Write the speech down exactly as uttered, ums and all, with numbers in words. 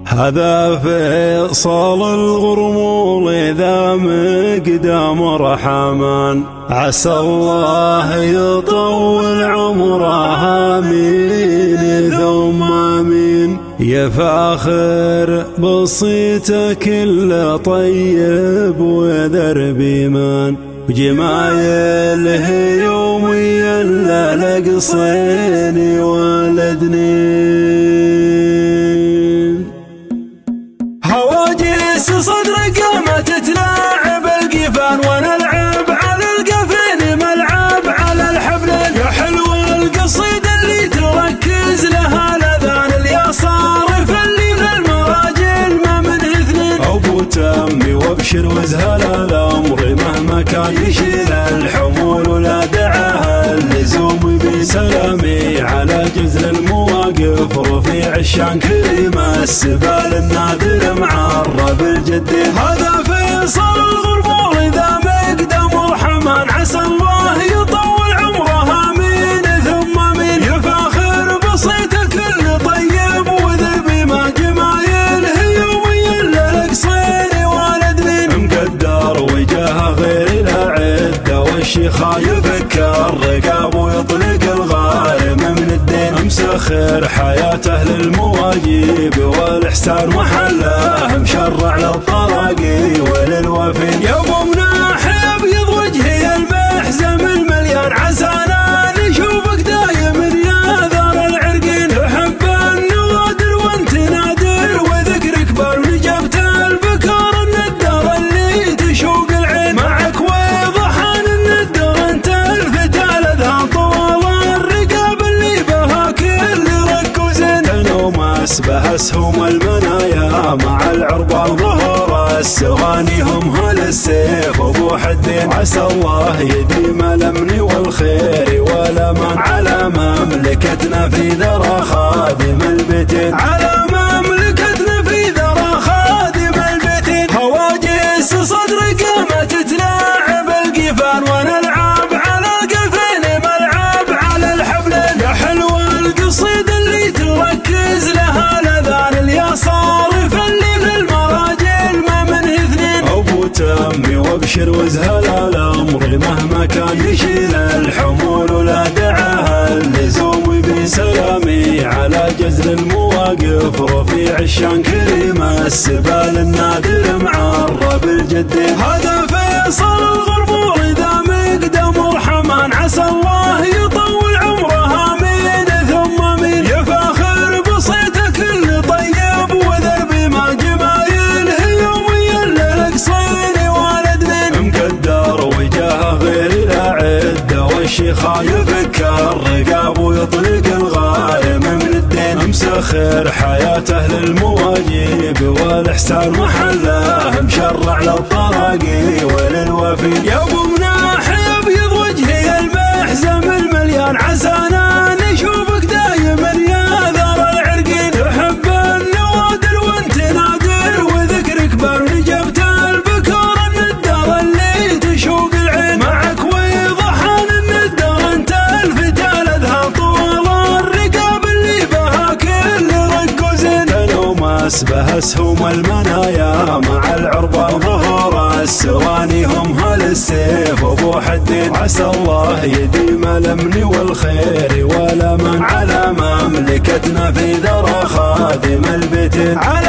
هذا فيصل الغرمول ذا مقدام رحمان، عسى الله يطول عمره آمين ثم آمين. يا فاخر بصيته كل طيب وذرب إيمان، وجمايله يوميا لا لقصين ولدنين. هواجس صدرك ما تتلاعب القفان، ونلعب على القفين ملعب على الحبلين. يا حلو القصيد اللي تركز لها الاذان، اليسار اللي من المراجل ما منه اثنين. ابو تمي وابشر وازهل الامر مهما كان يشيل الحمول، ولا دعاها اللزوم بسلامي على جزل المواقف رفيع الشان كريم السبال النادر معرب الجدين. هذا فيصل الغرمول ذا مقدام رحمان، عسى الله يطول عمره آمين ثم آمين. يا فاخر بصيته كل طيب وذربي ما جمايله يوميا للقصين ولدنين. مقدر وجاه غير لا عده، والشيخا يفكر رقاب ويطلق الغارم من الدين. مسخر حياته للمواجيب والإحسان محله، مشرع للطراقي وللوفين. يا ابو مناح ابيض وجهي المحزم المليان، عسانا نشوفك دايم يا ذر العرقين. تحب النوادر وانت نادر وذكرك بال، ونجبت البكار الندر اللي تشوق العين. معك وضحان الندر انت الفتى الاذهان، طوال الرقاب اللي بها كل ركوزين. تنومس بها اسهم المنايا مع العربان، ظهور السواني هم هل السيف وابو حدين. عسى الله يديم الامن والخير والامان على مملكتنا في ذرى خادم البيتين، على مملكتنا في ذرى خادم البيتين. هواجس صدرك ما تتلاعب القفان، ونلعب على القفين ملعب على الحبلين. يا حلو القصيد اللي تركز لها الاذان، اليسار اللي من المراجل ما منه اثنين. ابو تمي وابشر وازهل الامر مهما كان يشيل الحمول، ولا دعاها اللزوم بسلامي على جزل المواقف رفيع الشان كريم السبال النادر معرب الجدين. هذا فيصل الغرمول ذا مقدام رحمان، عسى الله يطول عمره آمين ثم آمين. يا فاخر بصيته كل طيب وذربي ما جمايله يوميا للقصين ولدنين. مقدر وجاه غير لا عده، والشيخا يفكر رقاب ويطلق الغارم من الدين. مسخر حياته للمواجيب والإحسان محله، مشرع للطراقي وللوفين. يا ابو مناح ابيض وجهي المحزم المليان، عسانا نشوفك دايما يا ذر العرقين. تحب النوادر وانت نادر وذكرك بال، ونجبت البكار الندر اللي تشوق العين. معك وضحان الندر انت الفتى الاذهان، طوال الرقاب اللي بها كل ركوزين. تنومس بها اسهم المنايا مع العربان، ظهور السواني هم هل السيف وابو حدين. عسى الله يديم الامن والخير والامان على مملكتنا في ذرى خادم البيتين، على